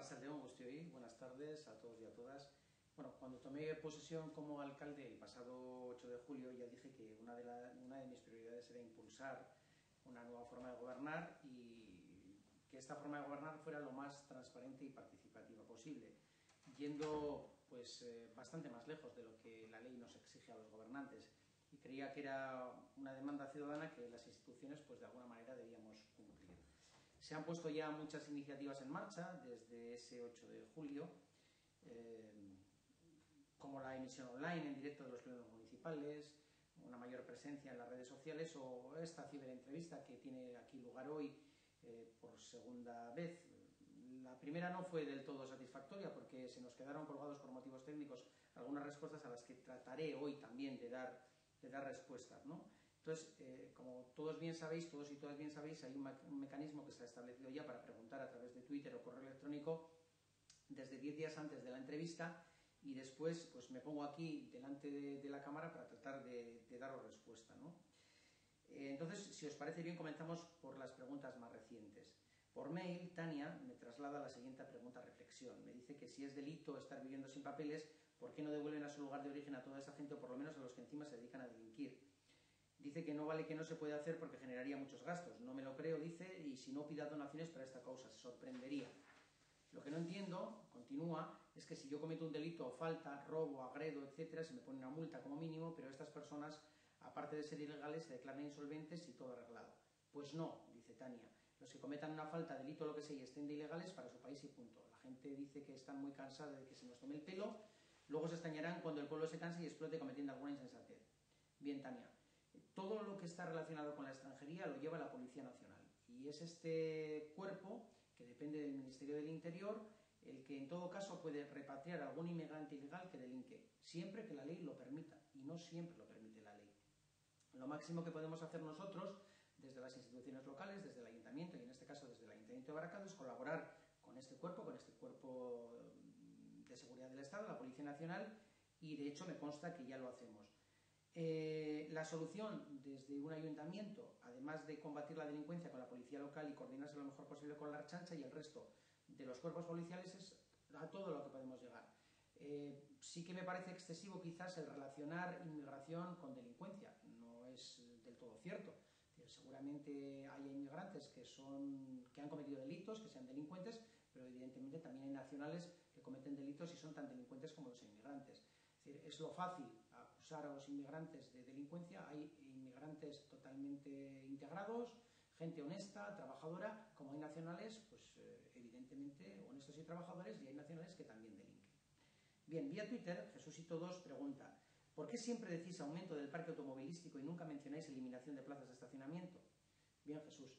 Arratsaldeon guztioi, buenas tardes a todos y a todas. Bueno, cuando tomé posesión como alcalde el pasado 8 de julio ya dije que una de mis prioridades era impulsar una nueva forma de gobernar y que esta forma de gobernar fuera lo más transparente y participativa posible, yendo pues bastante más lejos de lo que la ley nos exige a los gobernantes, y creía que era una demanda ciudadana que las instituciones pues de alguna manera debíamos cumplir. Se han puesto ya muchas iniciativas en marcha desde ese 8 de julio, como la emisión online en directo de los plenos municipales, una mayor presencia en las redes sociales o esta ciberentrevista que tiene aquí lugar hoy por segunda vez. La primera no fue del todo satisfactoria porque se nos quedaron colgados por motivos técnicos algunas respuestas a las que trataré hoy también de dar respuestas, ¿no? Entonces, como todos bien sabéis, todos y todas bien sabéis, hay un mecanismo que se ha establecido ya para preguntar a través de Twitter o correo electrónico desde 10 días antes de la entrevista, y después pues me pongo aquí delante de la cámara para tratar de daros respuesta, ¿no? Entonces, si os parece bien, comenzamos por las preguntas más recientes. Por mail, Tania me traslada la siguiente pregunta-reflexión. Me dice que si es delito estar viviendo sin papeles, ¿por qué no devuelven a su lugar de origen a toda esa gente, o por lo menos a los que encima se dedican a delinquir? Dice que no vale, que no se puede hacer porque generaría muchos gastos. No me lo creo, dice, y si no, pida donaciones para esta causa, se sorprendería. Lo que no entiendo, continúa, es que si yo cometo un delito o falta, robo, agredo, etcétera, se me pone una multa como mínimo, pero estas personas, aparte de ser ilegales, se declaran insolventes y todo arreglado. Pues no, dice Tania. Los que cometan una falta, delito, lo que sea, y estén de ilegales, para su país y punto. La gente dice que están muy cansada de que se nos tome el pelo, luego se extrañarán cuando el pueblo se canse y explote cometiendo alguna insensatez. Bien, Tania. Todo lo que está relacionado con la extranjería lo lleva la Policía Nacional, y es este cuerpo, que depende del Ministerio del Interior, el que en todo caso puede repatriar a algún inmigrante ilegal que delinque, siempre que la ley lo permita, y no siempre lo permite la ley. Lo máximo que podemos hacer nosotros, desde las instituciones locales, desde el Ayuntamiento, y en este caso desde el Ayuntamiento de Baracaldo, es colaborar con este cuerpo de seguridad del Estado, la Policía Nacional, y de hecho me consta que ya lo hacemos. La solución desde un ayuntamiento, además de combatir la delincuencia con la policía local y coordinarse lo mejor posible con la Ertzaintza y el resto de los cuerpos policiales, es a todo lo que podemos llegar. Sí que me parece excesivo quizás el relacionar inmigración con delincuencia, no es del todo cierto. Seguramente hay inmigrantes que han cometido delitos, que sean delincuentes, pero evidentemente también hay nacionales que cometen delitos y son tan delincuentes como los inmigrantes. Es lo fácil acusar a los inmigrantes de delincuencia. Hay inmigrantes totalmente integrados, gente honesta, trabajadora, como hay nacionales, pues evidentemente honestos y trabajadores, y hay nacionales que también delinquen. Bien, vía Twitter, Jesusito2 pregunta: ¿por qué siempre decís aumento del parque automovilístico y nunca mencionáis eliminación de plazas de estacionamiento? Bien, Jesús,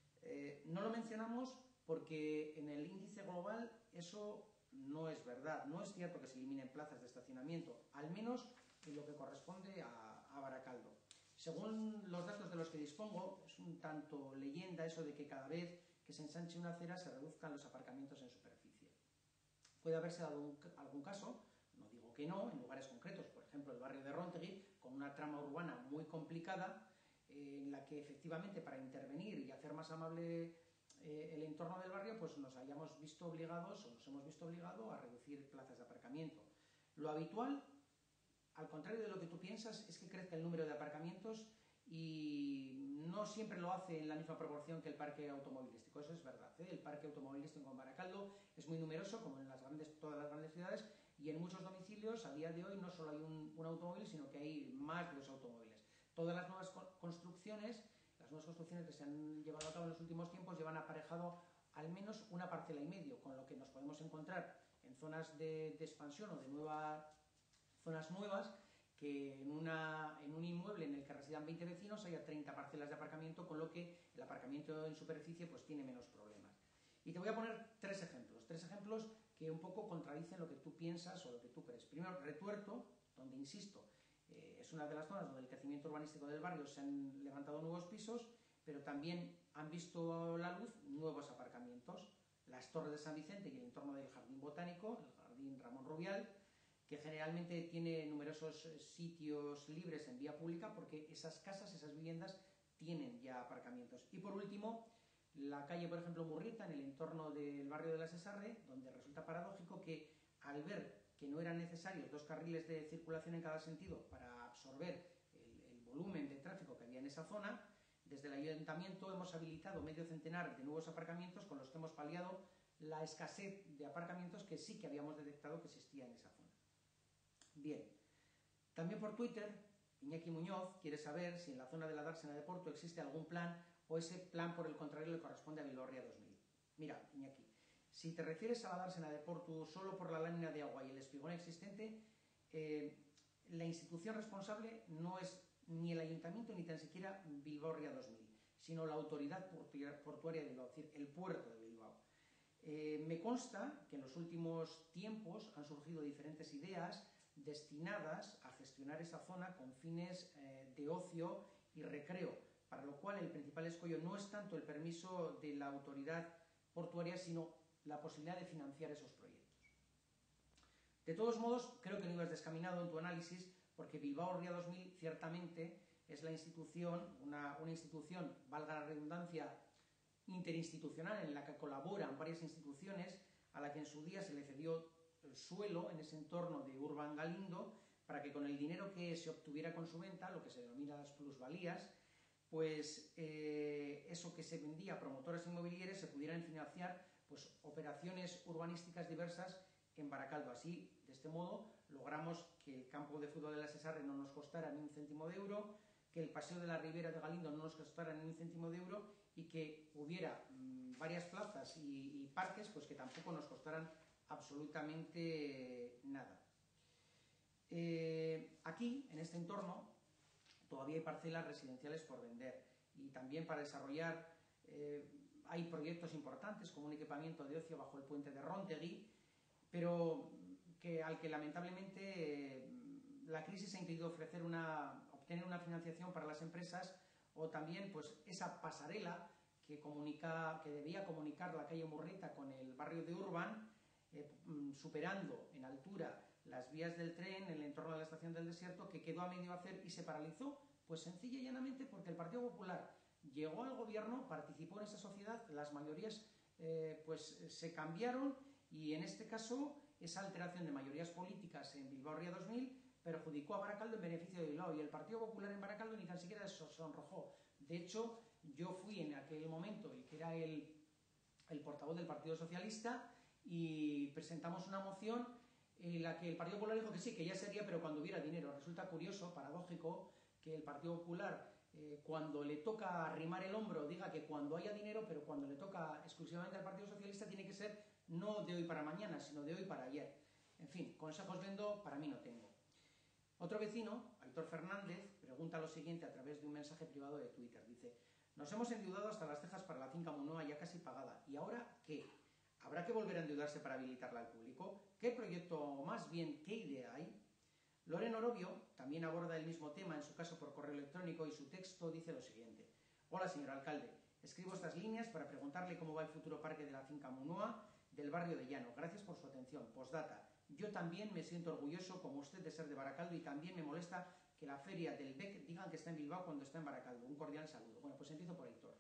no lo mencionamos porque en el índice global eso no es verdad. No es cierto que se eliminen plazas de estacionamiento, al menos en lo que corresponde a Baracaldo. Según los datos de los que dispongo, es un tanto leyenda eso de que cada vez que se ensanche una acera se reduzcan los aparcamientos en superficie. Puede haberse dado algún caso, no digo que no, en lugares concretos, por ejemplo el barrio de Rontegui, con una trama urbana muy complicada, en la que efectivamente para intervenir y hacer más amable el entorno del barrio, pues nos hemos visto obligados a reducir plazas de aparcamiento. Lo habitual, al contrario de lo que tú piensas, es que crezca el número de aparcamientos, y no siempre lo hace en la misma proporción que el parque automovilístico. Eso es verdad, ¿eh? El parque automovilístico en Baracaldo es muy numeroso, como en todas las grandes ciudades, y en muchos domicilios a día de hoy no solo hay un automóvil, sino que hay más de 2 automóviles. Todas las nuevas construcciones que se han llevado a cabo en los últimos tiempos llevan aparejado al menos una parcela y medio, con lo que nos podemos encontrar en zonas de expansión o de zonas nuevas, que en un inmueble en el que residan 20 vecinos haya 30 parcelas de aparcamiento, con lo que el aparcamiento en superficie pues tiene menos problemas. Y te voy a poner tres ejemplos que un poco contradicen lo que tú piensas o lo que tú crees. Primero, Retuerto, donde, insisto, es una de las zonas donde el crecimiento urbanístico del barrio se han levantado nuevos pisos, pero también han visto la luz nuevos aparcamientos. Las Torres de San Vicente y el entorno del Jardín Botánico, el Jardín Ramón Rubial, que generalmente tiene numerosos sitios libres en vía pública porque esas casas, esas viviendas, tienen ya aparcamientos. Y por último, la calle, por ejemplo, Murrieta, en el entorno del barrio de la Sesarre, donde resulta paradójico que al ver que no eran necesarios 2 carriles de circulación en cada sentido para absorber el volumen de tráfico que había en esa zona, desde el ayuntamiento hemos habilitado medio centenar de nuevos aparcamientos con los que hemos paliado la escasez de aparcamientos que sí que habíamos detectado que existía en esa zona. Bien, también por Twitter, Iñaki Muñoz quiere saber si en la zona de la dársena de Porto existe algún plan o ese plan, por el contrario, le corresponde a Bilbao Ría 2000. Mira, Iñaki, si te refieres a la dársena de Porto solo por la lámina de agua y el espigón existente, la institución responsable no es ni el ayuntamiento ni tan siquiera Bilbao Ría 2000, sino la autoridad portuaria de Bilbao, es decir, el puerto de Bilbao. Me consta que en los últimos tiempos han surgido diferentes ideas destinadas a gestionar esa zona con fines de ocio y recreo, para lo cual el principal escollo no es tanto el permiso de la autoridad portuaria, sino la posibilidad de financiar esos proyectos. De todos modos, creo que no ibas descaminado en tu análisis, porque Bilbao Ría 2000 ciertamente es la institución, una institución, valga la redundancia, interinstitucional en la que colaboran varias instituciones, a la que en su día se le cedió el suelo en ese entorno de Urban Galindo para que con el dinero que se obtuviera con su venta, lo que se denomina las plusvalías, pues eso que se vendía a promotoras inmobiliarias se pudieran financiar pues, operaciones urbanísticas diversas en Baracaldo. Así, de este modo, logramos que el campo de fútbol de la Sesarre no nos costara ni un céntimo de euro, que el paseo de la Ribera de Galindo no nos costara ni un céntimo de euro y que hubiera varias plazas y parques pues que tampoco nos costaran absolutamente nada. Aquí, en este entorno, todavía hay parcelas residenciales por vender y también para desarrollar hay proyectos importantes como un equipamiento de ocio bajo el puente de Rontegui, pero al que lamentablemente la crisis ha impedido obtener una financiación para las empresas, o también pues esa pasarela que debía comunicar la calle Murrieta con el barrio de Urban, superando en altura las vías del tren en el entorno de la estación del Desierto, que quedó a medio hacer y se paralizó, pues sencilla y llanamente porque el Partido Popular llegó al gobierno, participó en esa sociedad, las mayorías pues se cambiaron y en este caso esa alteración de mayorías políticas en Bilbao Ría 2000 perjudicó a Baracaldo en beneficio de Bilbao, y el Partido Popular en Baracaldo ni tan siquiera se sonrojó. De hecho, yo fui en aquel momento el que era el portavoz del Partido Socialista y presentamos una moción en la que el Partido Popular dijo que sí, que ya sería, pero cuando hubiera dinero. Resulta curioso, paradójico, que el Partido Popular, cuando le toca arrimar el hombro, diga que cuando haya dinero, pero cuando le toca exclusivamente al Partido Socialista tiene que ser no de hoy para mañana, sino de hoy para ayer. En fin, consejos vendo, para mí no tengo. Otro vecino, Aitor Fernández, pregunta lo siguiente a través de un mensaje privado de Twitter. Dice: nos hemos endeudado hasta las cejas para la finca Munoa ya casi pagada. ¿Y ahora qué? ¿Habrá que volver a endeudarse para habilitarla al público? ¿Qué proyecto, o más bien, qué idea hay? Loren Orobio también aborda el mismo tema, en su caso por correo electrónico, y su texto dice lo siguiente: hola, señor alcalde. Escribo estas líneas para preguntarle cómo va el futuro parque de la finca Munoa del barrio de Llano. Gracias por su atención. Postdata. Yo también me siento orgulloso, como usted, de ser de Baracaldo, y también me molesta que la feria del BEC digan que está en Bilbao cuando está en Baracaldo. Un cordial saludo. Bueno, pues empiezo por Aitor.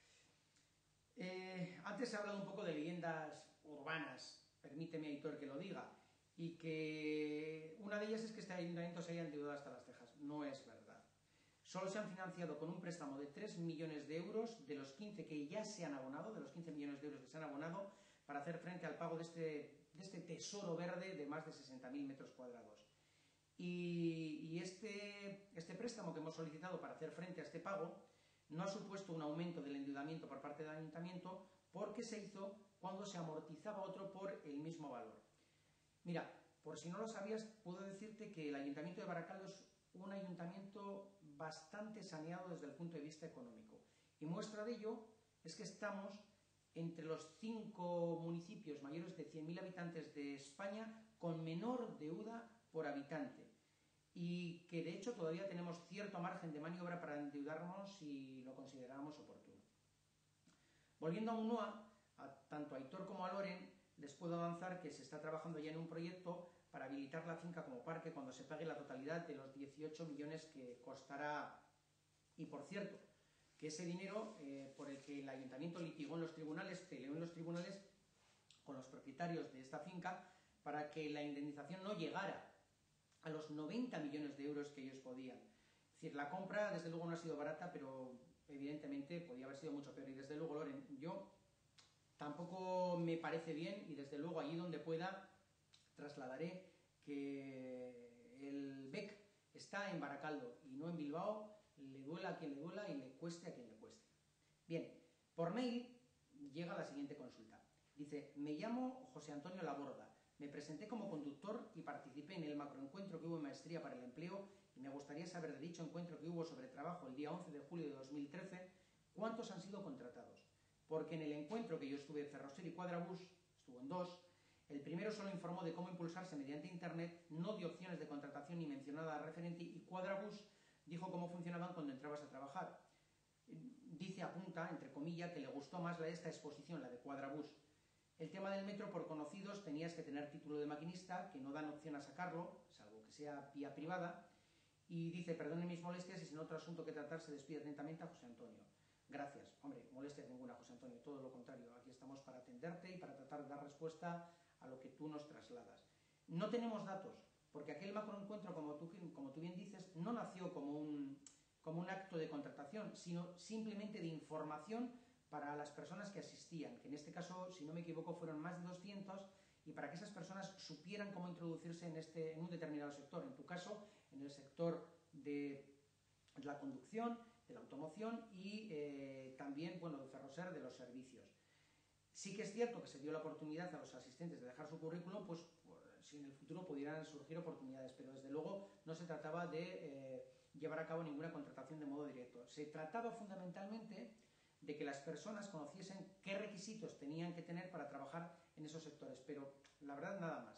Antes he hablado un poco de leyendas urbanas, permíteme, Aitor, que lo diga, y que una de ellas es que este ayuntamiento se haya endeudado hasta las cejas. No es verdad. Solo se han financiado con un préstamo de 3 millones de euros de los 15 que ya se han abonado, de los 15 millones de euros que se han abonado, para hacer frente al pago de este tesoro verde de más de 60.000 metros cuadrados. Y este préstamo que hemos solicitado para hacer frente a este pago no ha supuesto un aumento del endeudamiento por parte del ayuntamiento, porque se hizo cuando se amortizaba otro por el mismo valor. Mira, por si no lo sabías, puedo decirte que el ayuntamiento de Baracaldo es un ayuntamiento bastante saneado desde el punto de vista económico. Y muestra de ello es que estamos entre los 5 municipios mayores de 100.000 habitantes de España con menor deuda por habitante, y que de hecho todavía tenemos cierto margen de maniobra para endeudarnos si lo consideramos oportuno. Volviendo a Munoa, tanto a Aitor como a Loren les puedo avanzar que se está trabajando ya en un proyecto para habilitar la finca como parque cuando se pague la totalidad de los 18 millones que costará. Y por cierto, que ese dinero por el que el ayuntamiento litigó en los tribunales, peleó en los tribunales con los propietarios de esta finca para que la indemnización no llegara a los 90 millones de euros que ellos podían. Es decir, la compra desde luego no ha sido barata, pero evidentemente podía haber sido mucho peor. Y desde luego, Loren, yo tampoco me parece bien, y desde luego allí donde pueda trasladaré que el BEC está en Baracaldo y no en Bilbao, le duela a quien le duela y le cueste a quien le cueste. Bien, por mail llega la siguiente consulta. Dice: me llamo José Antonio Laborda, me presenté como conductor y participé en el macroencuentro que hubo en Maestría para el Empleo y me gustaría saber de dicho encuentro que hubo sobre trabajo el día 11 de julio de 2013, ¿cuántos han sido contratados? Porque en el encuentro que yo estuve en Ferroser y Quadrabús, estuvo en dos, el primero solo informó de cómo impulsarse mediante internet, no dio opciones de contratación ni mencionada referente, y Quadrabús dijo cómo funcionaban cuando entrabas a trabajar. Dice, apunta, entre comillas, que le gustó más esta exposición, la de Quadrabús. El tema del metro, por conocidos, tenías que tener título de maquinista, que no dan opción a sacarlo, salvo que sea vía privada, y dice: perdonen mis molestias y sin otro asunto que tratar se despide atentamente a José Antonio. Gracias. Hombre, molestias ninguna, José Antonio, todo lo contrario, aquí estamos para atenderte y para tratar de dar respuesta a lo que tú nos trasladas. No tenemos datos, porque aquel macroencuentro, como tú bien dices, no nació como un acto de contratación, sino simplemente de información para las personas que asistían, que en este caso, si no me equivoco, fueron más de 200, y para que esas personas supieran cómo introducirse en un determinado sector, en tu caso, en el sector de la conducción, de la automoción y también, bueno, de Ferroser, de los servicios. Sí que es cierto que se dio la oportunidad a los asistentes de dejar su currículum, pues si en el futuro pudieran surgir oportunidades, pero desde luego no se trataba de llevar a cabo ninguna contratación de modo directo. Se trataba fundamentalmente de que las personas conociesen qué requisitos tenían que tener para trabajar en esos sectores, pero la verdad nada más.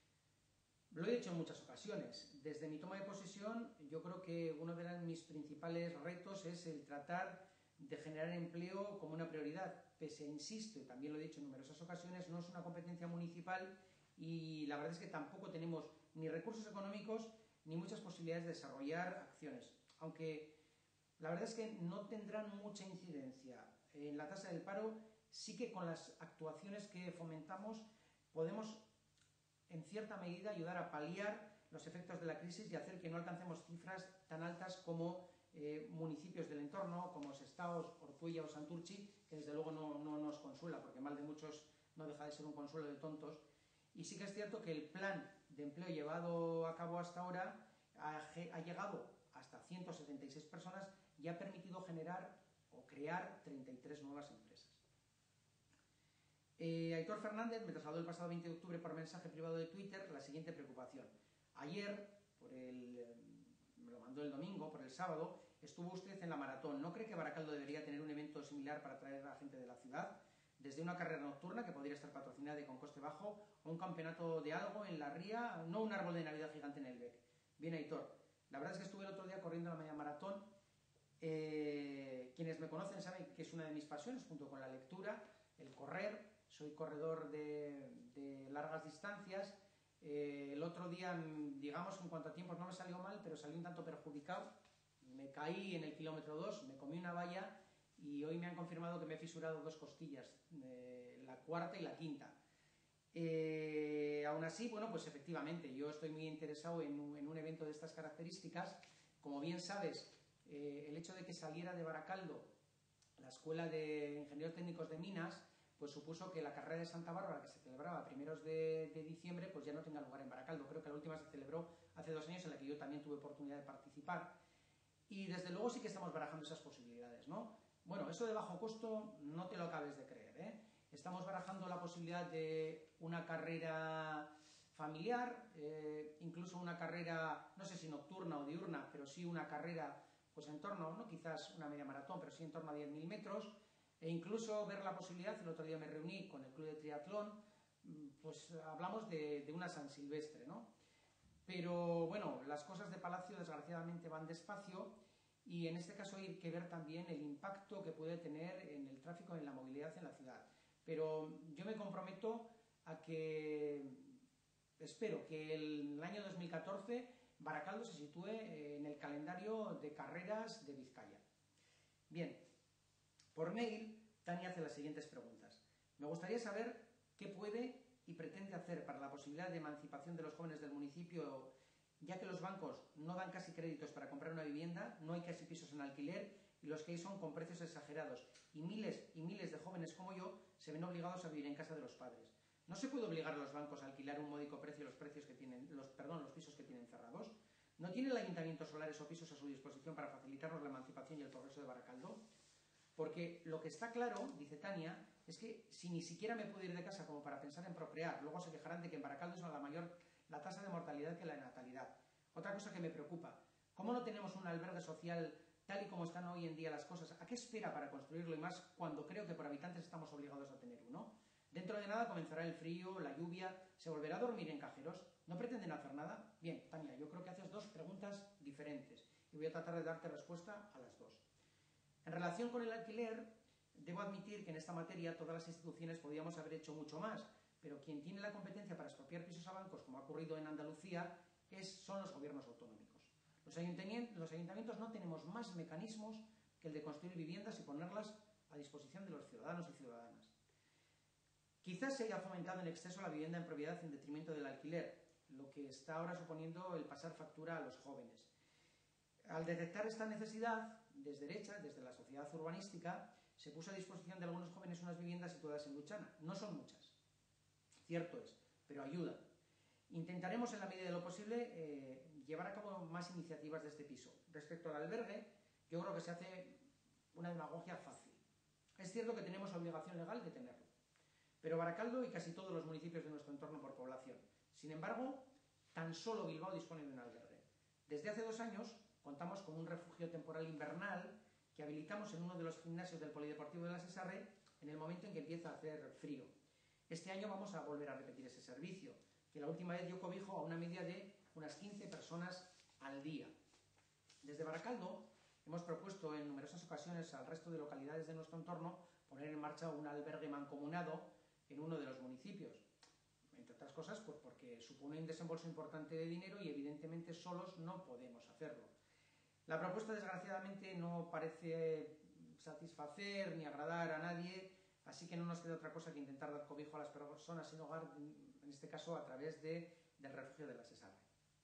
Lo he hecho en muchas ocasiones. Desde mi toma de posesión, yo creo que uno de mis principales retos es el tratar de generar empleo como una prioridad, pese a, insisto, y también lo he dicho en numerosas ocasiones, no es una competencia municipal y la verdad es que tampoco tenemos ni recursos económicos ni muchas posibilidades de desarrollar acciones, aunque la verdad es que no tendrán mucha incidencia en la tasa del paro. Sí que con las actuaciones que fomentamos podemos en cierta medida ayudar a paliar los efectos de la crisis y hacer que no alcancemos cifras tan altas como municipios del entorno, como Sestaos, Ortuella o Santurchi, que desde luego no nos consuela, porque mal de muchos no deja de ser un consuelo de tontos. Y sí que es cierto que el plan de empleo llevado a cabo hasta ahora ha llegado hasta 176 personas y ha permitido generar o crear 33 nuevas empresas. Aitor Fernández me trasladó el pasado 20 de octubre por mensaje privado de Twitter la siguiente preocupación. Ayer, me lo mandó el domingo, por el sábado, estuvo usted en la maratón. ¿No cree que Baracaldo debería tener un evento similar para atraer a la gente de la ciudad? Desde una carrera nocturna que podría estar patrocinada y con coste bajo, o un campeonato de algo en la ría, no un árbol de Navidad gigante en el BEC. Bien, Aitor, la verdad es que estuve el otro día corriendo la media maratón. Quienes me conocen saben que es una de mis pasiones, junto con la lectura, el correr. Soy corredor de largas distancias. El otro día, digamos, en cuanto a tiempos no me salió mal, pero salí un tanto perjudicado. Me caí en el kilómetro 2, me comí una valla y hoy me han confirmado que me he fisurado 2 costillas, la cuarta y la quinta. Aún así, bueno, pues efectivamente, yo estoy muy interesado en un evento de estas características. Como bien sabes, el hecho de que saliera de Baracaldo la Escuela de Ingenieros Técnicos de Minas, pues supuso que la carrera de Santa Bárbara, que se celebraba a primeros de diciembre, pues ya no tenga lugar en Baracaldo. Creo que la última se celebró hace 2 años, en la que yo también tuve oportunidad de participar. Y desde luego sí que estamos barajando esas posibilidades, ¿no? Bueno, eso de bajo costo no te lo acabes de creer, ¿eh? Estamos barajando la posibilidad de una carrera familiar, incluso una carrera, no sé si nocturna o diurna, pero sí una carrera pues en torno, no quizás una media maratón, pero sí en torno a 10.000 metros, e incluso ver la posibilidad, el otro día me reuní con el club de triatlón, pues hablamos de una San Silvestre, ¿no? Pero bueno, las cosas de Palacio desgraciadamente van despacio y en este caso hay que ver también el impacto que puede tener en el tráfico, en la movilidad en la ciudad. Pero yo me comprometo a que, espero que el año 2014 Baracaldo se sitúe en el calendario de carreras de Vizcaya. Bien, por mail, Tania hace las siguientes preguntas. Me gustaría saber qué puede y pretende hacer para la posibilidad de emancipación de los jóvenes del municipio, ya que los bancos no dan casi créditos para comprar una vivienda, no hay casi pisos en alquiler y los que hay son con precios exagerados y miles de jóvenes como yo se ven obligados a vivir en casa de los padres. ¿No se puede obligar a los bancos a alquilar un módico precio los pisos que tienen cerrados? ¿No tiene el ayuntamiento solares o pisos a su disposición para facilitarnos la emancipación y el progreso de Baracaldo? Porque lo que está claro, dice Tania, es que si ni siquiera me puedo ir de casa como para pensar en procrear, luego se quejarán de que en Baracaldo es la tasa de mortalidad que la natalidad. Otra cosa que me preocupa, ¿cómo no tenemos un albergue social tal y como están hoy en día las cosas? ¿A qué espera para construirlo? Y más cuando creo que por habitantes estamos obligados a tener uno. Dentro de nada comenzará el frío, la lluvia, ¿se volverá a dormir en cajeros? ¿No pretenden hacer nada? Bien, Tania, yo creo que haces dos preguntas diferentes y voy a tratar de darte respuesta a las dos. En relación con el alquiler, debo admitir que en esta materia todas las instituciones podríamos haber hecho mucho más, pero quien tiene la competencia para expropiar pisos a bancos, como ha ocurrido en Andalucía, son los gobiernos autonómicos. Los ayuntamientos no tenemos más mecanismos que el de construir viviendas y ponerlas a disposición de los ciudadanos y ciudadanas. Quizás se haya fomentado en exceso la vivienda en propiedad en detrimento del alquiler, lo que está ahora suponiendo el pasar factura a los jóvenes. Al detectar esta necesidad, desde la sociedad urbanística, se puso a disposición de algunos jóvenes unas viviendas situadas en Luchana. No son muchas, cierto es, pero ayudan. Intentaremos en la medida de lo posible llevar a cabo más iniciativas de este piso. Respecto al albergue, yo creo que se hace una demagogia fácil. Es cierto que tenemos obligación legal de tenerlo, pero Baracaldo y casi todos los municipios de nuestro entorno por población. Sin embargo, tan solo Bilbao dispone de un albergue. Desde hace 2 años contamos con un refugio temporal invernal que habilitamos en uno de los gimnasios del Polideportivo de la Sesarre en el momento en que empieza a hacer frío. Este año vamos a volver a repetir ese servicio, que la última vez dio cobijo a una media de unas 15 personas al día. Desde Baracaldo hemos propuesto en numerosas ocasiones al resto de localidades de nuestro entorno poner en marcha un albergue mancomunado en uno de los municipios. Entre otras cosas, pues porque supone un desembolso importante de dinero y evidentemente solos no podemos hacerlo. La propuesta, desgraciadamente, no parece satisfacer ni agradar a nadie, así que no nos queda otra cosa que intentar dar cobijo a las personas sin hogar, en este caso a través del refugio de la Sesarre.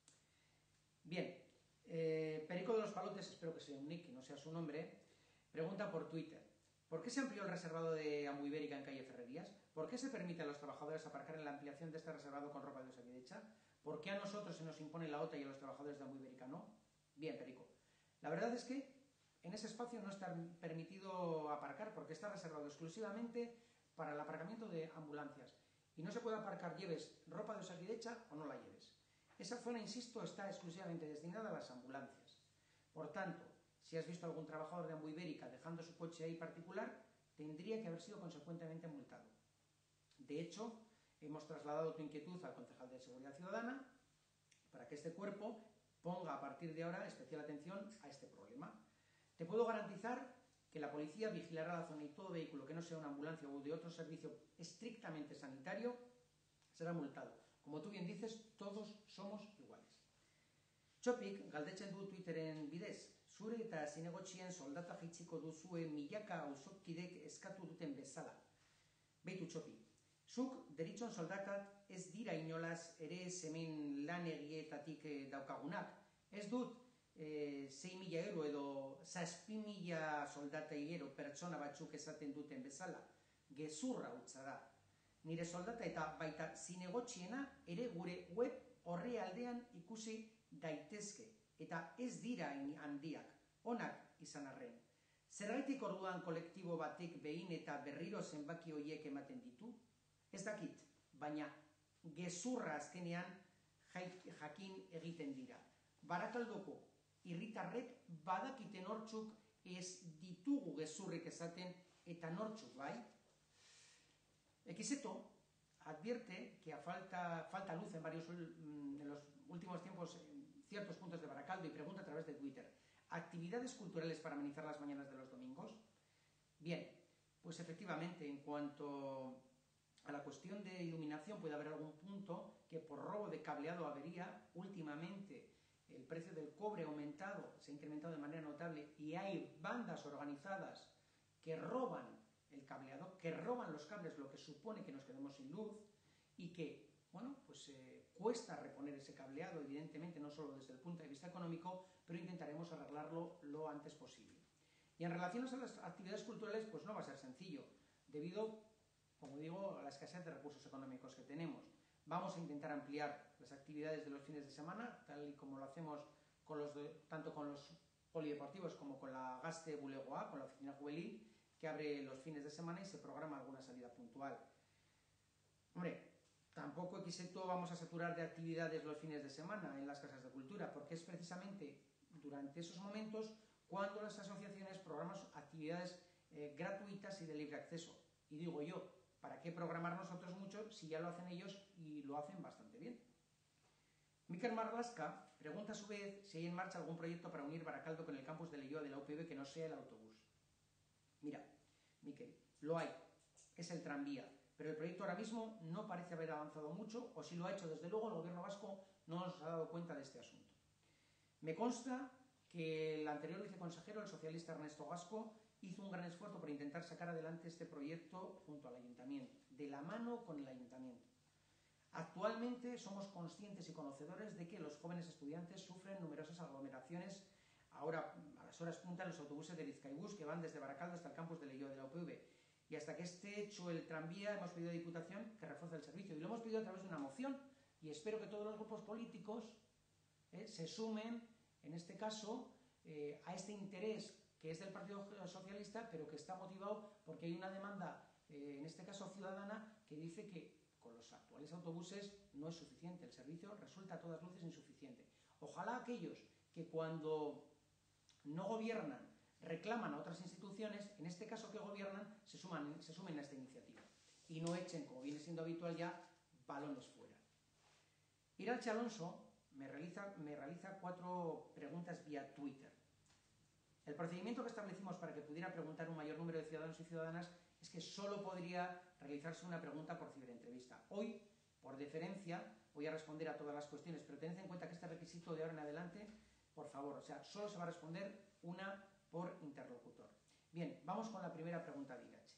Bien, Perico de los Palotes, espero que sea un nick, que no sea su nombre, pregunta por Twitter: ¿por qué se amplió el reservado de Ambuibérica en calle Ferrerías? ¿Por qué se permite a los trabajadores aparcar en la ampliación de este reservado con ropa de Osakidecha? ¿Por qué a nosotros se nos impone la OTA y a los trabajadores de Ambuibérica no? Bien, Perico. La verdad es que en ese espacio no está permitido aparcar porque está reservado exclusivamente para el aparcamiento de ambulancias y no se puede aparcar lleves ropa de Osakidecha o no la lleves. Esa zona, insisto, está exclusivamente destinada a las ambulancias. Por tanto, si has visto a algún trabajador de Ambuibérica dejando su coche ahí particular, tendría que haber sido consecuentemente multado. De hecho, hemos trasladado tu inquietud al concejal de Seguridad Ciudadana para que este cuerpo ponga a partir de ahora especial atención a este problema. Te puedo garantizar que la policía vigilará la zona y todo vehículo que no sea una ambulancia o de otro servicio estrictamente sanitario será multado. Como tú bien dices, todos somos iguales. Txopik galdetzen du Twitteren bidez: zure eta zinegotxien soldata jaitsiko duzue milaka auzokidek eskatu duten bezala. Beitu, Txopi, zuk deritzon soldatak ez dira inolaz ere hemen lan egietatik daukagunak. Ez dut 6.000 euro edo 7.000 soldata hilero pertsona batzuk esaten duten bezala. Gezurra hutsa da. Nire soldata eta baita zinegotxiena ere gure web orrialdean ikusi daitezke, eta ez dira handiak, onak izan arren. Zergaitik orduan kolektibo batek behin eta berriro zenbaki horiek ematen ditu? Ez dakit, baina gezurra azkenean jakin egiten dira. Barakaldoko herritarrek badakite nortzuk ez ditugu gezurrik esaten eta nortzuk, bai? Ekiseto advierte que falta luz en los últimos tiempos en ciertos puntos de Baracaldo y pregunta a través de Twitter: ¿actividades culturales para amenizar las mañanas de los domingos? Bien, pues efectivamente, en cuanto a la cuestión de iluminación, puede haber algún punto que por robo de cableado o avería últimamente el precio del cobre ha aumentado, se ha incrementado de manera notable y hay bandas organizadas que roban el cableado, que roban los cables, lo que supone que nos quedemos sin luz y que, bueno, pues cuesta reponer ese cableado, evidentemente, no solo desde el punto de vista económico, pero intentaremos arreglarlo lo antes posible. Y en relación a las actividades culturales, pues no va a ser sencillo, debido, como digo, a la escasez de recursos económicos que tenemos. Vamos a intentar ampliar las actividades de los fines de semana, tal y como lo hacemos tanto con los polideportivos como con la Gaste Bulegoa, con la oficina juvenil, que abre los fines de semana y se programa alguna salida puntual. Hombre, tampoco excepto vamos a saturar de actividades los fines de semana en las casas de cultura, porque es precisamente durante esos momentos cuando las asociaciones programan actividades gratuitas y de libre acceso. Y digo yo, ¿para qué programar nosotros mucho si ya lo hacen ellos y lo hacen bastante bien? Miquel Marlaska pregunta a su vez si hay en marcha algún proyecto para unir Baracaldo con el campus de Leioa de la UPV que no sea el autobús. Mira, Miquel, lo hay, es el tranvía, pero el proyecto ahora mismo no parece haber avanzado mucho, o si lo ha hecho, desde luego el gobierno vasco no nos ha dado cuenta de este asunto. Me consta que el anterior viceconsejero, el socialista Ernesto Gasco, hizo un gran esfuerzo por intentar sacar adelante este proyecto junto al ayuntamiento, de la mano con el ayuntamiento. Actualmente somos conscientes y conocedores de que los jóvenes estudiantes sufren numerosas aglomeraciones. Ahora, a las horas punta, los autobuses de Bizkaibus que van desde Baracaldo hasta el campus de Leioa de la UPV. Y hasta que esté hecho el tranvía, hemos pedido a Diputación que refuerce el servicio. Y lo hemos pedido a través de una moción. Y espero que todos los grupos políticos se sumen, en este caso, a este interés que es del Partido Socialista, pero que está motivado porque hay una demanda, en este caso ciudadana, que dice que con los actuales autobuses no es suficiente. El servicio resulta a todas luces insuficiente. Ojalá aquellos que cuando no gobiernan reclaman a otras instituciones, en este caso que gobiernan, se sumen a esta iniciativa y no echen, como viene siendo habitual ya, balones fuera. Irache Alonso me realiza 4 preguntas vía Twitter. El procedimiento que establecimos para que pudiera preguntar un mayor número de ciudadanos y ciudadanas es que solo podría realizarse una pregunta por ciberentrevista. Hoy, por deferencia, voy a responder a todas las cuestiones, pero tened en cuenta que este requisito de ahora en adelante, por favor, solo se va a responder una por interlocutor. Bien, vamos con la primera pregunta de Irache.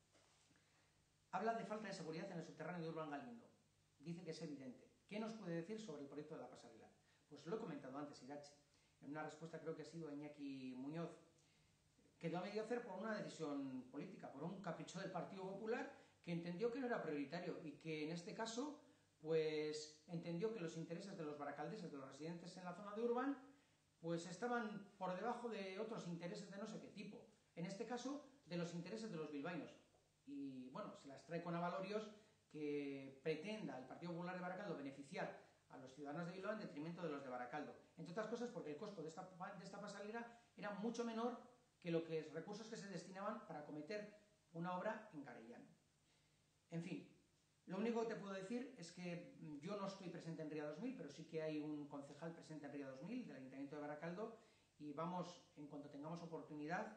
Habla de falta de seguridad en el subterráneo de Urban Galindo. Dice que es evidente. ¿Qué nos puede decir sobre el proyecto de la pasarela? Pues lo he comentado antes, Irache. En una respuesta creo que ha sido Iñaki Muñoz, que lo ha debido hacer por una decisión política, por un capricho del Partido Popular que entendió que no era prioritario y que en este caso pues entendió que los intereses de los baracaldeses, de los residentes en la zona de Urban, pues estaban por debajo de otros intereses de no sé qué tipo. En este caso, de los intereses de los bilbaínos. Y bueno, se las trae con avalorios que pretenda el Partido Popular de Baracaldo beneficiar a los ciudadanos de Bilbao en detrimento de los de Baracaldo. Entre otras cosas porque el costo de esta pasarela era mucho menor que los recursos que se destinaban para acometer una obra en Carellano. En fin, lo único que te puedo decir es que yo no estoy presente en Ría 2000, pero sí que hay un concejal presente en Ría 2000 del Ayuntamiento de Baracaldo y vamos, en cuanto tengamos oportunidad,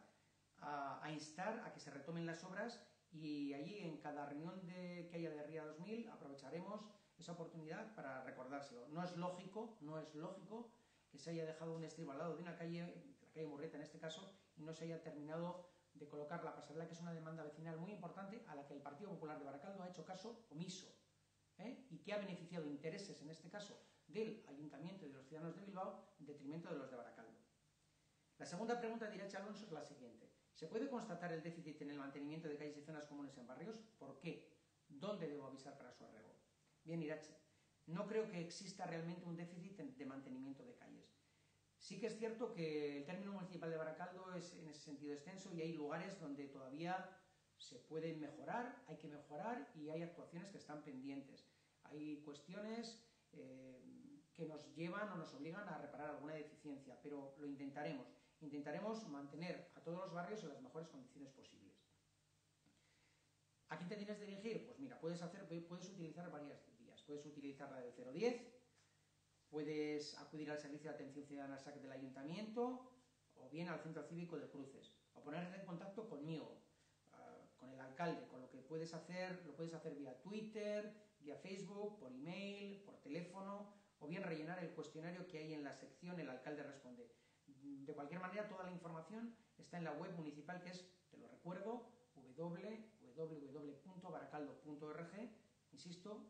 a instar a que se retomen las obras y allí en cada reunión que haya de Ría 2000 aprovecharemos esa oportunidad para recordárselo. No es lógico que se haya dejado un estribo al lado de una calle, la calle Murrieta en este caso, y no se haya terminado de colocar la pasarela, que es una demanda vecinal muy importante a la que el Partido Popular de Baracaldo ha hecho caso omiso, y que ha beneficiado intereses, en este caso, del Ayuntamiento y de los ciudadanos de Bilbao en detrimento de los de Baracaldo. La segunda pregunta de Irache Alonso es la siguiente. ¿Se puede constatar el déficit en el mantenimiento de calles y zonas comunes en barrios? ¿Por qué? ¿Dónde debo avisar para su arreglo? Bien, Irache, no creo que exista realmente un déficit de mantenimiento de calles. Sí que es cierto que el término municipal de Baracaldo es en ese sentido extenso y hay lugares donde todavía se puede mejorar, hay que mejorar y hay actuaciones que están pendientes. Hay cuestiones que nos llevan o nos obligan a reparar alguna deficiencia, pero lo intentaremos. Intentaremos mantener a todos los barrios en las mejores condiciones posibles. ¿A quién te tienes que dirigir? Pues mira, puedes utilizar varias vías. Puedes utilizar la del 010, puedes acudir al Servicio de Atención Ciudadana SAC del Ayuntamiento o bien al Centro Cívico de Cruces, o ponerte en contacto conmigo, con el alcalde, con lo que puedes hacer, lo puedes hacer vía Twitter, vía Facebook, por email, por teléfono o bien rellenar el cuestionario que hay en la sección El alcalde responde. De cualquier manera, toda la información está en la web municipal, que es, te lo recuerdo, www.baracaldo.org, insisto,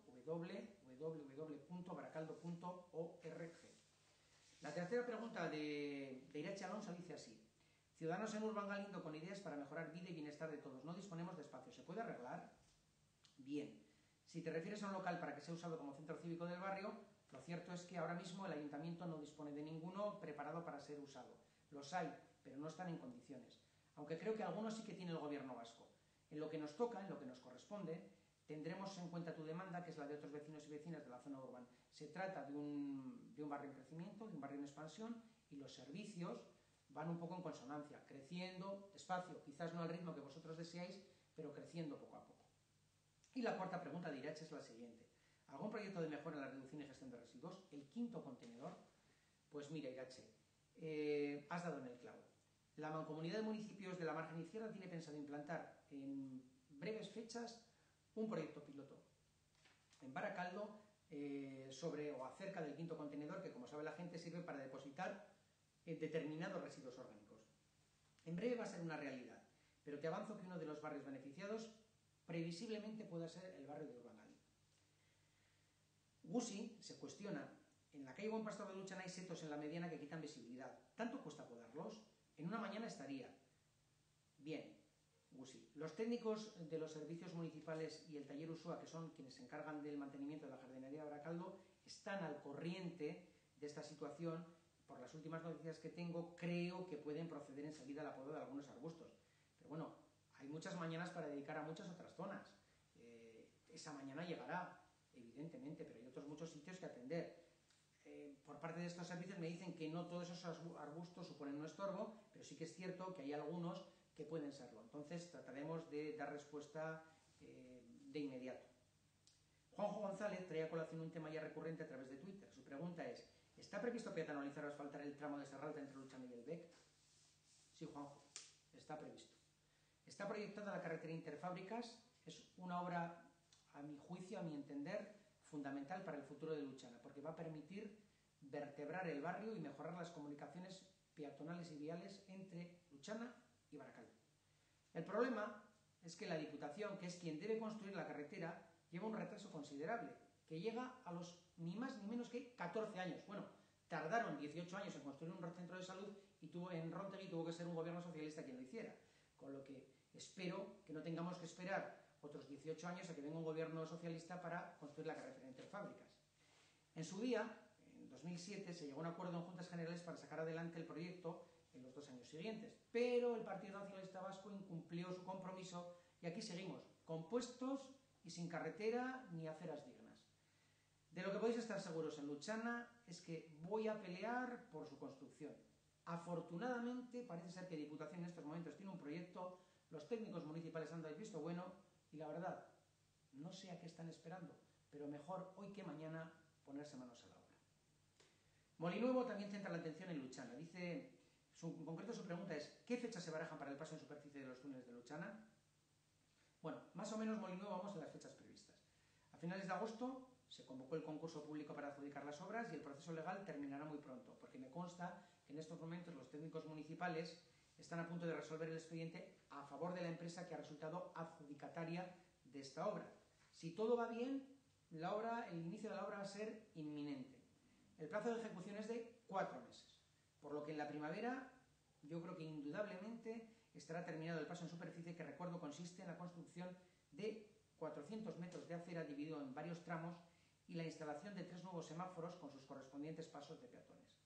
www.baracaldo.org. La tercera pregunta de Irache Alonso dice así: ciudadanos en Urban Galindo con ideas para mejorar vida y bienestar de todos. No disponemos de espacio. ¿Se puede arreglar? Bien. Si te refieres a un local para que sea usado como centro cívico del barrio, lo cierto es que ahora mismo el ayuntamiento no dispone de ninguno preparado para ser usado. Los hay, pero no están en condiciones. Aunque creo que algunos sí que tiene el gobierno vasco. En lo que nos toca, en lo que nos corresponde, tendremos en cuenta tu demanda, que es la de otros vecinos y vecinas de la zona urbana. Se trata de un barrio en crecimiento, de un barrio en expansión, y los servicios van un poco en consonancia, creciendo despacio, quizás no al ritmo que vosotros deseáis, pero creciendo poco a poco. Y la cuarta pregunta de Irache es la siguiente: ¿algún proyecto de mejora en la reducción y gestión de residuos? El quinto contenedor. Pues mira, Irache, has dado en el clavo. La Mancomunidad de Municipios de la Margen Izquierda tiene pensado implantar en breves fechas un proyecto piloto en Baracaldo sobre o acerca del quinto contenedor, que, como sabe la gente, sirve para depositar determinados residuos orgánicos. En breve va a ser una realidad, pero te avanzo que uno de los barrios beneficiados previsiblemente pueda ser el barrio de Urban Galindo. Gusi se cuestiona: en la calle Buen Pastor de Luchana hay setos en la mediana que quitan visibilidad. ¿Tanto cuesta podarlos? En una mañana estaría. Bien, Gusi. Los técnicos de los servicios municipales y el taller Usua, que son quienes se encargan del mantenimiento de la jardinería de Baracaldo, están al corriente de esta situación. Por las últimas noticias que tengo, creo que pueden proceder enseguida al apodo de algunos arbustos. Pero bueno, hay muchas mañanas para dedicar a muchas otras zonas. Esa mañana llegará, evidentemente, pero hay otros muchos sitios que atender. Por parte de estos servicios me dicen que no todos esos arbustos suponen un estorbo, pero sí que es cierto que hay algunos que pueden serlo. Entonces trataremos de dar respuesta de inmediato. Juanjo González trae a colación un tema ya recurrente a través de Twitter. Su pregunta es: ¿está previsto peatonalizar o asfaltar el tramo de Serralta entre Luchana y el Bec? Sí, Juanjo, está previsto. Está proyectada la carretera Interfábricas. Es una obra, a mi juicio, a mi entender, fundamental para el futuro de Luchana, porque va a permitir vertebrar el barrio y mejorar las comunicaciones peatonales y viales entre Luchana y Baracaldo. El problema es que la Diputación, que es quien debe construir la carretera, lleva un retraso considerable, que llega a los ni más ni menos que 14 años. Bueno, tardaron 18 años en construir un centro de salud y en Rontegui tuvo que ser un gobierno socialista quien lo hiciera. Con lo que espero que no tengamos que esperar otros 18 años a que venga un gobierno socialista para construir la carretera Interfábricas. En su día, en 2007, se llegó a un acuerdo en Juntas Generales para sacar adelante el proyecto en los 2 años siguientes, pero el Partido Nacionalista Vasco incumplió su compromiso y aquí seguimos, compuestos y sin carretera ni aceras dignas. De lo que podéis estar seguros en Luchana es que voy a pelear por su construcción. Afortunadamente, parece ser que Diputación en estos momentos tiene un proyecto, los técnicos municipales han dado el visto bueno y la verdad, no sé a qué están esperando, pero mejor hoy que mañana ponerse manos a la obra. Molinuevo también centra la atención en Luchana. Dice, en concreto su pregunta es: ¿qué fechas se barajan para el paso en superficie de los túneles de Luchana? Bueno, más o menos Molinuevo vamos en las fechas previstas. A finales de agosto se convocó el concurso público para adjudicar las obras y el proceso legal terminará muy pronto, porque me consta que en estos momentos los técnicos municipales están a punto de resolver el expediente a favor de la empresa que ha resultado adjudicataria de esta obra. Si todo va bien, el inicio de la obra va a ser inminente. El plazo de ejecución es de 4 meses, por lo que en la primavera yo creo que indudablemente estará terminado el paso en superficie, que, recuerdo, consiste en la construcción de 400 metros de acera dividido en varios tramos y la instalación de 3 nuevos semáforos con sus correspondientes pasos de peatones.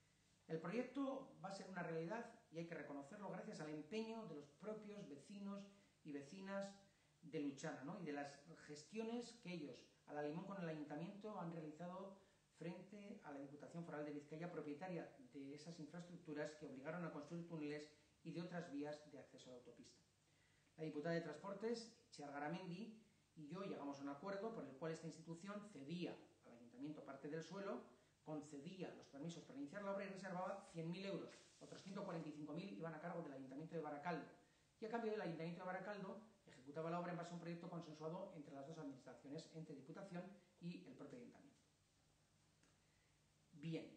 El proyecto va a ser una realidad y hay que reconocerlo gracias al empeño de los propios vecinos y vecinas de Luchana, ¿no? Y de las gestiones que ellos, a la limón con el ayuntamiento, han realizado frente a la Diputación Foral de Vizcaya, propietaria de esas infraestructuras que obligaron a construir túneles y de otras vías de acceso a la autopista. La diputada de Transportes, Itziar Garamendi, y yo llegamos a un acuerdo por el cual esta institución cedía al ayuntamiento parte del suelo, concedía los permisos para iniciar la obra y reservaba 100.000 euros. Otros 145.000 iban a cargo del Ayuntamiento de Baracaldo. Y a cambio, del Ayuntamiento de Baracaldo ejecutaba la obra en base a un proyecto consensuado entre las dos administraciones, entre Diputación y el propio Ayuntamiento. Bien,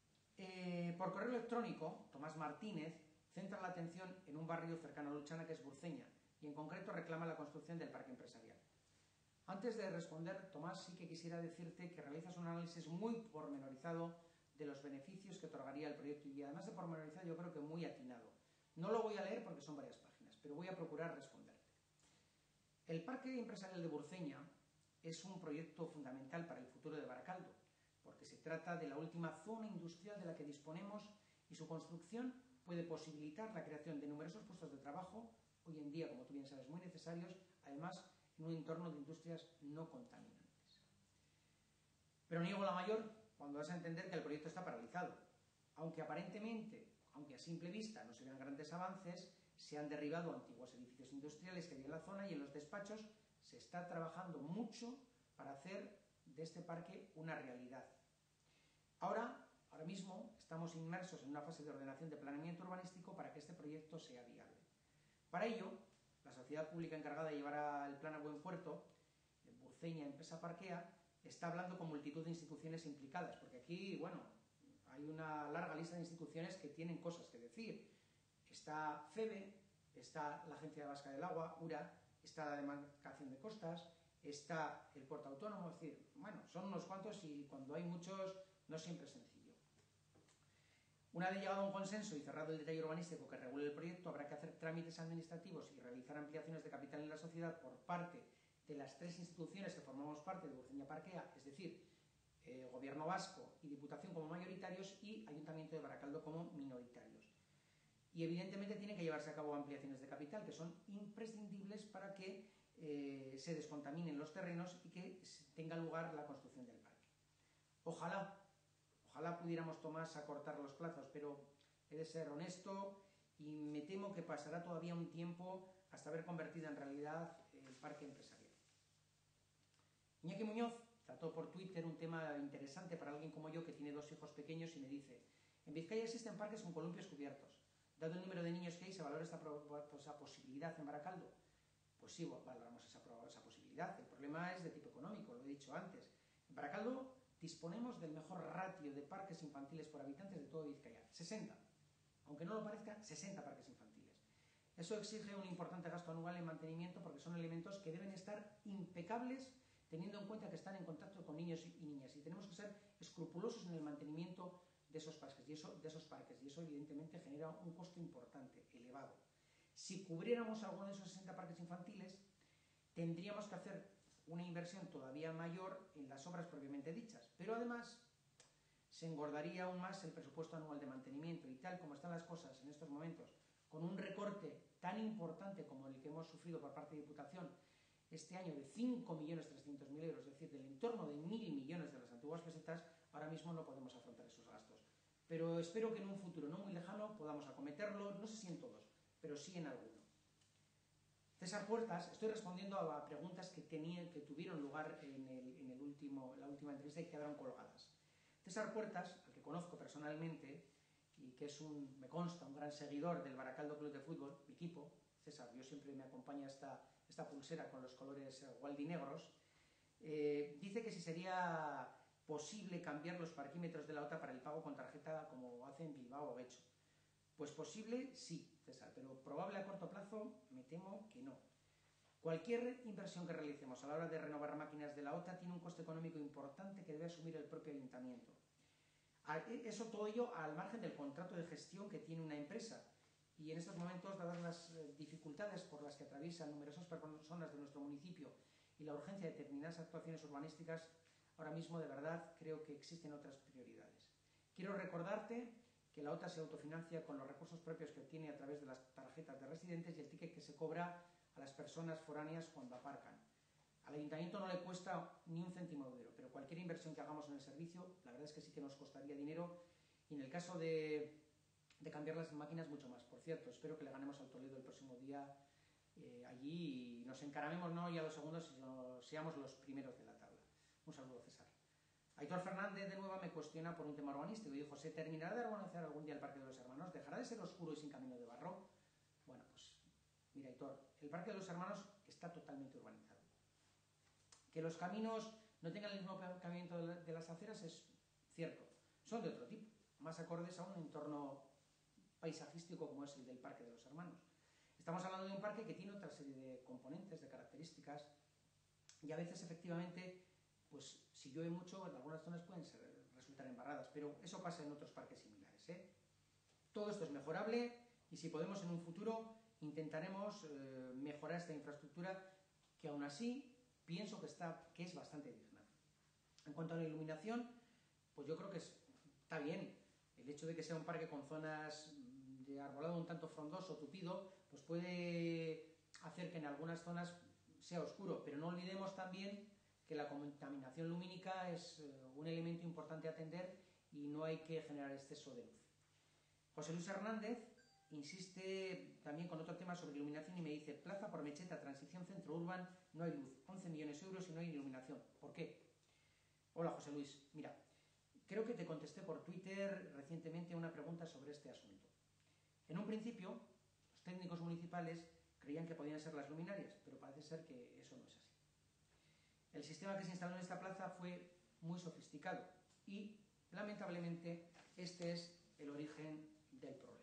por correo electrónico, Tomás Martínez centra la atención en un barrio cercano a Luchana que es Burceña y en concreto reclama la construcción del parque empresarial. Antes de responder, Tomás, sí que quisiera decirte que realizas un análisis muy pormenorizado de los beneficios que otorgaría el proyecto y además de pormenorizado yo creo que muy atinado. No lo voy a leer porque son varias páginas, pero voy a procurar responderte. El parque empresarial de Burceña es un proyecto fundamental para el futuro de Baracaldo, porque se trata de la última zona industrial de la que disponemos y su construcción puede posibilitar la creación de numerosos puestos de trabajo, hoy en día, como tú bien sabes, muy necesarios, además en un entorno de industrias no contaminantes. Pero niego la mayor cuando vas a entender que el proyecto está paralizado. Aunque aparentemente, aunque a simple vista no se vean grandes avances, se han derribado antiguos edificios industriales que había en la zona y en los despachos se está trabajando mucho para hacer de este parque una realidad. Ahora mismo estamos inmersos en una fase de ordenación de planeamiento urbanístico para que este proyecto sea viable. Para ello, la sociedad pública encargada de llevar el plan a buen puerto, Burceña Empresa Parquea, está hablando con multitud de instituciones implicadas, porque aquí, bueno, hay una larga lista de instituciones que tienen cosas que decir. Está FEBE, está la Agencia Vasca del Agua, URA, está la demarcación de costas, está el puerto autónomo, es decir, bueno, son unos cuantos y cuando hay muchos no siempre es sencillo. Una vez llegado a un consenso y cerrado el detalle urbanístico que regule el proyecto, habrá que hacer trámites administrativos y realizar ampliaciones de capital en la sociedad por parte de las tres instituciones que formamos parte de Burceña Parquea, es decir, Gobierno vasco y Diputación como mayoritarios y Ayuntamiento de Baracaldo como minoritarios. Y evidentemente tienen que llevarse a cabo ampliaciones de capital que son imprescindibles para que se descontaminen los terrenos y que tenga lugar la construcción del parque. Ojalá pudiéramos, Tomás, acortar los plazos, pero he de ser honesto y me temo que pasará todavía un tiempo hasta haber convertido en realidad el parque empresarial. Iñaki Muñoz trató por Twitter un tema interesante para alguien como yo que tiene dos hijos pequeños y me dice: en Vizcaya existen parques con columpios cubiertos. Dado el número de niños que hay, ¿se valora esa posibilidad en Baracaldo? Pues sí, valoramos esa posibilidad. El problema es de tipo económico, lo he dicho antes. En Baracaldo disponemos del mejor ratio de parques infantiles por habitantes de todo Vizcaya, 60. Aunque no lo parezca, 60 parques infantiles. Eso exige un importante gasto anual en mantenimiento porque son elementos que deben estar impecables teniendo en cuenta que están en contacto con niños y niñas y tenemos que ser escrupulosos en el mantenimiento de esos parques y eso evidentemente genera un costo importante, elevado. Si cubriéramos alguno de esos 60 parques infantiles, tendríamos que hacer una inversión todavía mayor en las obras propiamente dichas, pero además se engordaría aún más el presupuesto anual de mantenimiento y tal como están las cosas en estos momentos, con un recorte tan importante como el que hemos sufrido por parte de Diputación este año de 5.300.000 euros, es decir, del entorno de 1.000 millones de las antiguas pesetas, ahora mismo no podemos afrontar esos gastos. Pero espero que en un futuro no muy lejano podamos acometerlo, no sé si en todos, pero sí en alguno. César Puertas, estoy respondiendo a preguntas que tuvieron lugar en la última entrevista y que quedaron colgadas. César Puertas, al que conozco personalmente y que es me consta, un gran seguidor del Baracaldo Club de Fútbol, mi equipo, César, yo siempre me acompaña esta pulsera con los colores gualdinegros, dice que si sería posible cambiar los parquímetros de la OTA para el pago con tarjeta como hace en Bilbao o Guecho. Pues posible sí, César, pero probable a corto plazo me temo que no. Cualquier inversión que realicemos a la hora de renovar máquinas de la OTA tiene un coste económico importante que debe asumir el propio ayuntamiento. Eso todo ello al margen del contrato de gestión que tiene una empresa. Y en estos momentos, dadas las dificultades por las que atraviesan numerosas personas de nuestro municipio y la urgencia de determinadas actuaciones urbanísticas, ahora mismo de verdad creo que existen otras prioridades. Quiero recordarte que la OTA se autofinancia con los recursos propios que obtiene a través de las tarjetas de residentes y el ticket que se cobra a las personas foráneas cuando aparcan. Al ayuntamiento no le cuesta ni un céntimo de euro, pero cualquier inversión que hagamos en el servicio, la verdad es que sí que nos costaría dinero y en el caso de cambiar las máquinas mucho más. Por cierto, espero que le ganemos al Toledo el próximo día allí y nos encaramemos no ya los segundos, sino seamos los primeros de la tabla. Un saludo, César. Aitor Fernández de Nueva me cuestiona por un tema urbanístico y dijo: ¿se terminará de urbanizar algún día el Parque de los Hermanos? ¿Dejará de ser oscuro y sin camino de barro? Bueno, pues mira, Aitor, el Parque de los Hermanos está totalmente urbanizado. Que los caminos no tengan el mismo caminamiento de las aceras es cierto. son de otro tipo, más acordes a un entorno paisajístico como es el del Parque de los Hermanos. Estamos hablando de un parque que tiene otra serie de componentes, de características, y a veces efectivamente, pues si llueve mucho, en algunas zonas pueden resultar embarradas, pero eso pasa en otros parques similares, ¿eh? Todo esto es mejorable y si podemos en un futuro intentaremos mejorar esta infraestructura que aún así pienso que es bastante digna. En cuanto a la iluminación, pues yo creo que está bien. El hecho de que sea un parque con zonas de arbolado un tanto frondoso, tupido, pues puede hacer que en algunas zonas sea oscuro, pero no olvidemos también que la contaminación lumínica es un elemento importante a atender y no hay que generar exceso de luz. José Luis Hernández insiste también con otro tema sobre iluminación y me dice: Plaza por Mecheta, transición centro urban, no hay luz, 11 millones de euros y no hay iluminación. ¿Por qué? Hola José Luis, mira, creo que te contesté por Twitter recientemente una pregunta sobre este asunto. En un principio, los técnicos municipales creían que podían ser las luminarias, pero parece ser que eso no es así. El sistema que se instaló en esta plaza fue muy sofisticado y, lamentablemente, este es el origen del problema.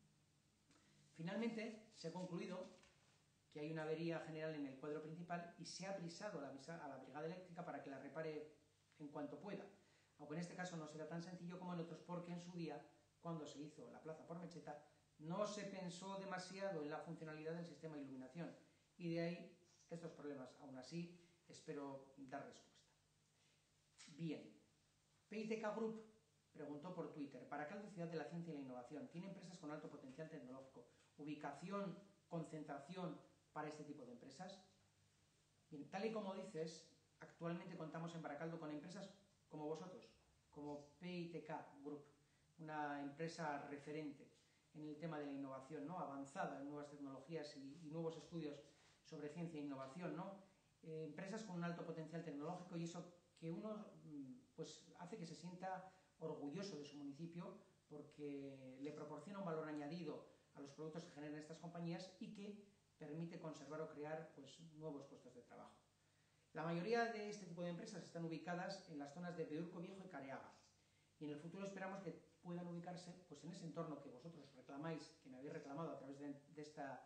Finalmente, se ha concluido que hay una avería general en el cuadro principal y se ha avisado a la brigada eléctrica para que la repare en cuanto pueda, aunque en este caso no será tan sencillo como en otros, porque en su día, cuando se hizo la plaza por Mecheta, no se pensó demasiado en la funcionalidad del sistema de iluminación y de ahí estos problemas. Aún así, espero dar respuesta. Bien, PITK Group preguntó por Twitter: Baracaldo, ciudad de la ciencia y la innovación, ¿tiene empresas con alto potencial tecnológico? ¿Ubicación, concentración para este tipo de empresas? Bien, tal y como dices, actualmente contamos en Baracaldo con empresas como vosotros, como PITK Group, una empresa referente en el tema de la innovación, ¿no? Avanzada en nuevas tecnologías y nuevos estudios sobre ciencia e innovación, ¿no? Empresas con un alto potencial tecnológico, y eso que uno pues hace que se sienta orgulloso de su municipio porque le proporciona un valor añadido a los productos que generan estas compañías y que permite conservar o crear pues nuevos puestos de trabajo. La mayoría de este tipo de empresas están ubicadas en las zonas de Beurco Viejo y Careaga, y en el futuro esperamos que puedan ubicarse pues en ese entorno que vosotros reclamáis, que me habéis reclamado a través de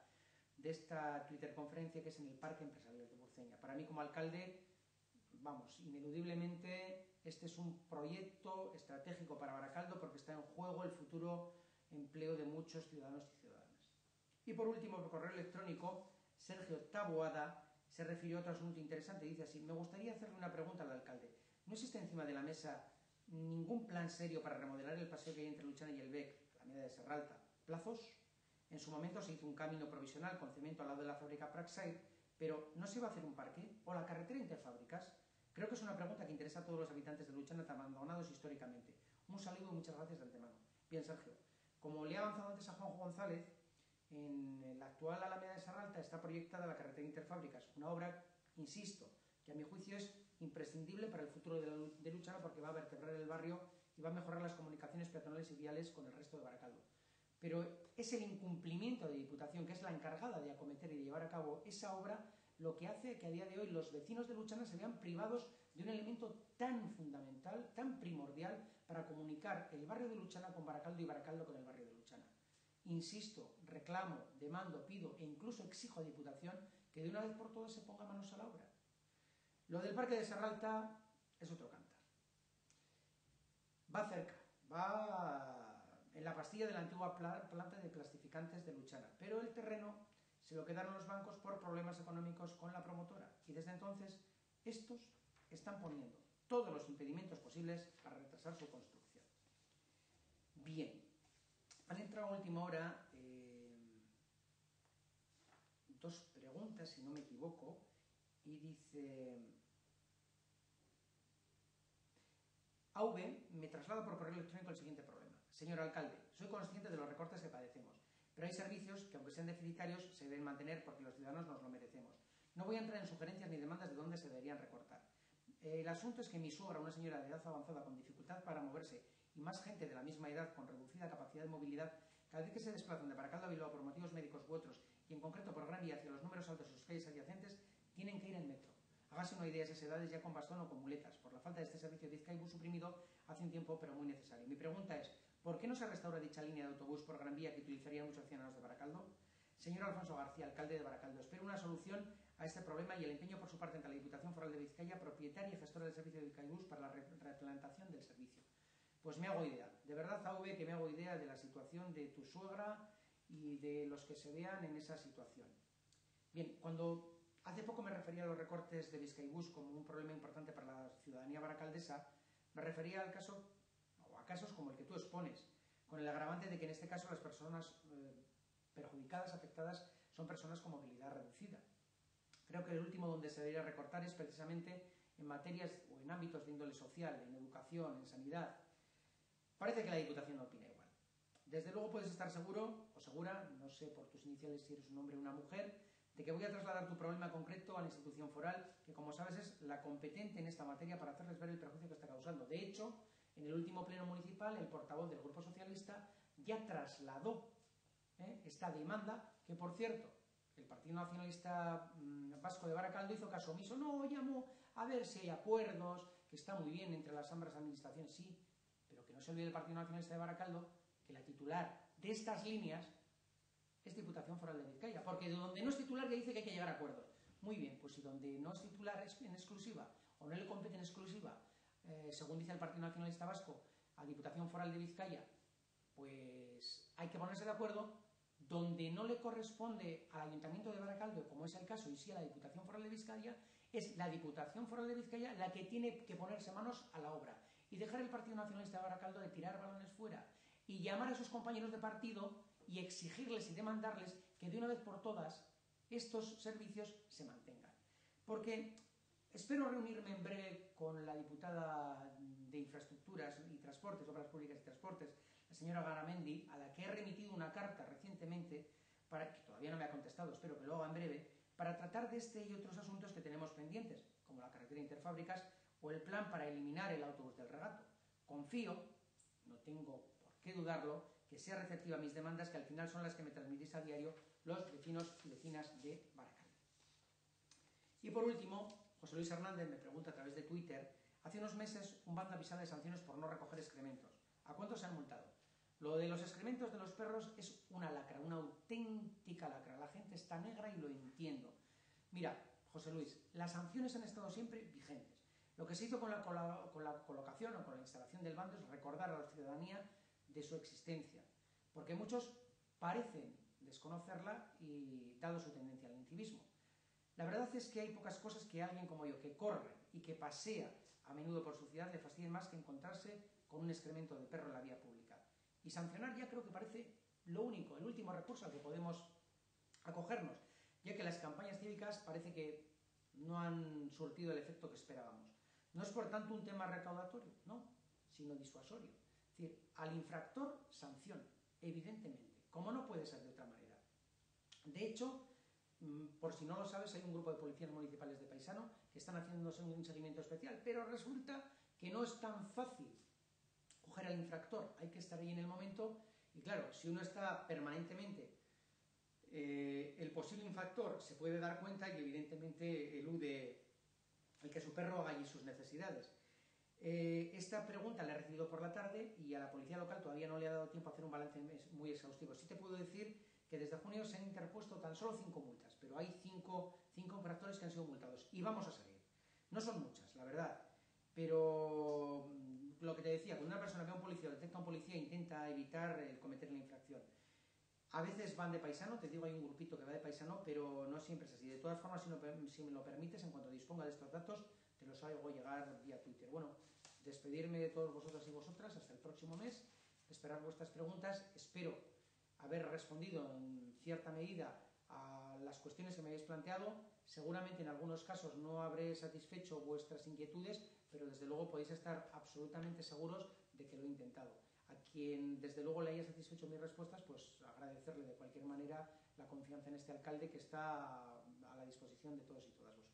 esta Twitter conferencia, que es en el Parque Empresarial de Burceña. Para mí como alcalde, vamos, ineludiblemente este es un proyecto estratégico para Baracaldo porque está en juego el futuro empleo de muchos ciudadanos y ciudadanas. Y por último, por correo electrónico, Sergio Taboada se refirió a otro asunto interesante. Dice así: me gustaría hacerle una pregunta al alcalde. ¿No existe encima de la mesa ningún plan serio para remodelar el paseo que hay entre Luchana y el Bec, la Alameda de Serralta? ¿Plazos? En su momento se hizo un camino provisional con cemento al lado de la fábrica Praxair, pero ¿no se va a hacer un parque? ¿O la carretera interfábricas? Creo que es una pregunta que interesa a todos los habitantes de Luchana, abandonados históricamente. Un saludo y muchas gracias de antemano. Bien, Sergio, como le he avanzado antes a Juanjo González, en la actual Alameda de Serralta está proyectada la carretera interfábricas, una obra, insisto, que a mi juicio es imprescindible para el futuro de Luchana porque va a vertebrar el barrio y va a mejorar las comunicaciones peatonales y viales con el resto de Baracaldo. Pero es el incumplimiento de Diputación, que es la encargada de acometer y de llevar a cabo esa obra, lo que hace que a día de hoy los vecinos de Luchana se vean privados de un elemento tan fundamental, tan primordial para comunicar el barrio de Luchana con Baracaldo y Baracaldo con el barrio de Luchana. Insisto, reclamo, demando, pido e incluso exijo a Diputación que de una vez por todas se ponga manos a la obra. Lo del Parque de Serralta es otro cantar. Va cerca, va en la pastilla de la antigua planta de plastificantes de Luchana, pero el terreno se lo quedaron los bancos por problemas económicos con la promotora, y desde entonces estos están poniendo todos los impedimentos posibles para retrasar su construcción. Bien, han entrado a última hora dos preguntas, si no me equivoco, y dice: AV me traslada por correo electrónico el siguiente problema. Señor alcalde, soy consciente de los recortes que padecemos, pero hay servicios que, aunque sean deficitarios, se deben mantener porque los ciudadanos nos lo merecemos. No voy a entrar en sugerencias ni demandas de dónde se deberían recortar. El asunto es que mi suegra, una señora de edad avanzada con dificultad para moverse, y más gente de la misma edad con reducida capacidad de movilidad, cada vez que se desplazan de Baracaldo a Bilbao por motivos médicos u otros, y en concreto por Gran Vía hacia los números altos de sus calles adyacentes, tienen que ir en metro. Hágase una idea, esas edades ya con bastón o con muletas, por la falta de este servicio de Bizkaibus suprimido hace un tiempo, pero muy necesario. Mi pregunta es, ¿por qué no se restaura dicha línea de autobús por Gran Vía que utilizarían muchos ciudadanos de Baracaldo? Señor Alfonso García, alcalde de Baracaldo, espero una solución a este problema y el empeño por su parte ante la Diputación Foral de Vizcaya, propietaria y gestora del servicio de Bizkaibus, para la replantación del servicio. Pues me hago idea, de verdad, AV, que me hago idea de la situación de tu suegra y de los que se vean en esa situación. Bien, cuando hace poco me refería a los recortes de Bizkaibus como un problema importante para la ciudadanía baracaldesa, me refería al caso, o a casos como el que tú expones, con el agravante de que en este caso las personas perjudicadas, afectadas, son personas con movilidad reducida. Creo que el último donde se debería recortar es precisamente en materias o en ámbitos de índole social, en educación, en sanidad. Parece que la Diputación no opina igual. Desde luego puedes estar seguro o segura, no sé por tus iniciales si eres un hombre o una mujer, de que voy a trasladar tu problema concreto a la institución foral, que como sabes es la competente en esta materia para hacerles ver el perjuicio que está causando. De hecho, en el último pleno municipal, el portavoz del Grupo Socialista ya trasladó esta demanda, que por cierto, el Partido Nacionalista Vasco de Baracaldo hizo caso omiso. No, llamó a ver si hay acuerdos, que está muy bien entre las ambas administraciones, sí, pero que no se olvide el Partido Nacionalista de Baracaldo que la titular de estas líneas es Diputación Foral de Vizcaya, porque de donde no es titular ya dice que hay que llegar a acuerdos. Muy bien, pues si donde no es titular es en exclusiva, o no le compete en exclusiva, según dice el Partido Nacionalista Vasco, a Diputación Foral de Vizcaya, pues hay que ponerse de acuerdo. Donde no le corresponde al Ayuntamiento de Baracaldo, como es el caso, y sí a la Diputación Foral de Vizcaya, es la Diputación Foral de Vizcaya la que tiene que ponerse manos a la obra y dejar el Partido Nacionalista de Baracaldo de tirar balones fuera y llamar a sus compañeros de partido y exigirles y demandarles que de una vez por todas estos servicios se mantengan. Porque espero reunirme en breve con la diputada de Infraestructuras y Transportes, Obras Públicas y Transportes, la señora Garamendi, a la que he remitido una carta recientemente, que todavía no me ha contestado, espero que lo haga en breve, para tratar de este y otros asuntos que tenemos pendientes, como la carretera Interfábricas o el plan para eliminar el autobús del regato. Confío, no tengo por qué dudarlo, que sea receptiva a mis demandas, que al final son las que me transmitís a diario los vecinos y vecinas de Baracaldo. Y por último, José Luis Hernández me pregunta a través de Twitter, hace unos meses un bando avisaba de sanciones por no recoger excrementos. ¿A cuántos se han multado? Lo de los excrementos de los perros es una lacra, una auténtica lacra. La gente está negra y lo entiendo. Mira, José Luis, las sanciones han estado siempre vigentes. Lo que se hizo con la colocación o con la instalación del bando es recordar a la ciudadanía de su existencia, porque muchos parecen desconocerla y dado su tendencia al incivismo. La verdad es que hay pocas cosas que alguien como yo, que corre y que pasea a menudo por su ciudad, le fastidien más que encontrarse con un excremento de perro en la vía pública. Y sancionar ya creo que parece lo único, el último recurso al que podemos acogernos, ya que las campañas cívicas parece que no han surtido el efecto que esperábamos. No es por tanto un tema recaudatorio, no, sino disuasorio. Es decir, al infractor sanción, evidentemente, como no puede ser de otra manera. De hecho, por si no lo sabes, hay un grupo de policías municipales de Paisano que están haciéndose un seguimiento especial, pero resulta que no es tan fácil coger al infractor, hay que estar ahí en el momento y claro, si uno está permanentemente, el posible infractor se puede dar cuenta y evidentemente elude el que su perro haga allí sus necesidades. Esta pregunta la he recibido por la tarde y a la policía local todavía no le ha dado tiempo a hacer un balance muy exhaustivo. Sí te puedo decir que desde junio se han interpuesto tan solo 5 multas, pero hay 5 infractores que han sido multados y vamos a seguir. No son muchas, la verdad, pero lo que te decía, cuando una persona ve a un policía o detecta a un policía intenta evitar el cometer la infracción. A veces van de paisano, te digo, hay un grupito que va de paisano, pero no siempre es así. De todas formas, si me lo permites, en cuanto disponga de estos datos, te los hago llegar vía Twitter. Bueno, despedirme de todos vosotras y vosotras hasta el próximo mes, esperar vuestras preguntas, espero haber respondido en cierta medida a las cuestiones que me habéis planteado. Seguramente en algunos casos no habré satisfecho vuestras inquietudes, pero desde luego podéis estar absolutamente seguros de que lo he intentado. A quien desde luego le haya satisfecho mis respuestas, pues agradecerle de cualquier manera la confianza en este alcalde que está a la disposición de todos y todas vosotros.